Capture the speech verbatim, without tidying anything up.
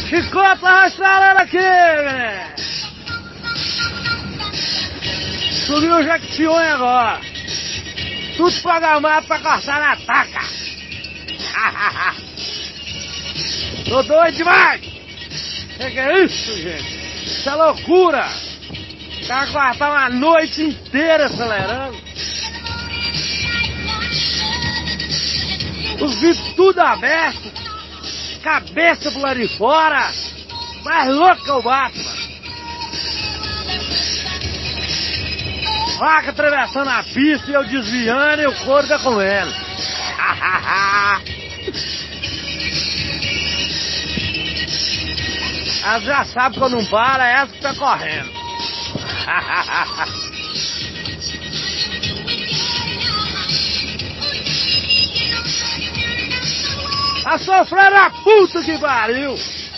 Chicote arrastalando aqui, galera. Subiu o Jequitinhonha agora. Tudo programado pra cortar na taca. Tô doido demais. Que que é isso, gente? Isso é loucura. O cara cortar uma noite inteira acelerando. Os vidros tudo abertos. Cabeça pro lado de fora. Mais louco que o Batman. Vaca atravessando a pista e eu desviando e o couro tá comendo. Ela já sabe quando não para, é essa que tá correndo. Tá sofrendo a puta que pariu.